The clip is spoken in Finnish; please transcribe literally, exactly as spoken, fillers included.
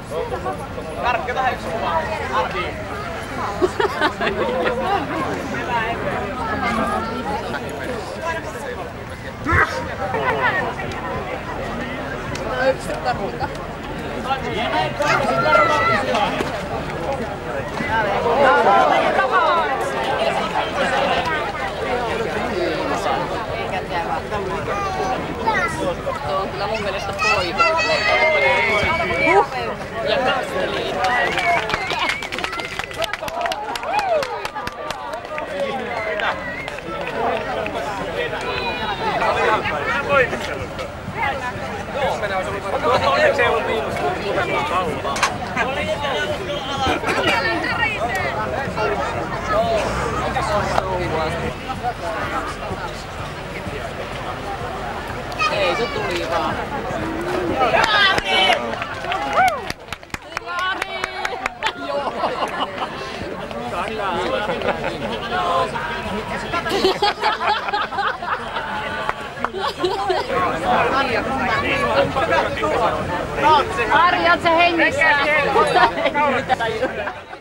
Karkka tähän yksi kuva. Ardi. Yksi karkka. Tuo on kyllä mun mielestä poika. Huh! Ja katseli. Joo, mennään olisi ollut. Tuo onneksi ei ollut miinus, kun tulee kauppaa. Ei, se tuli vaan. Jari! Jari! Joo! Ari, oot sä hengissä? Ei mitään.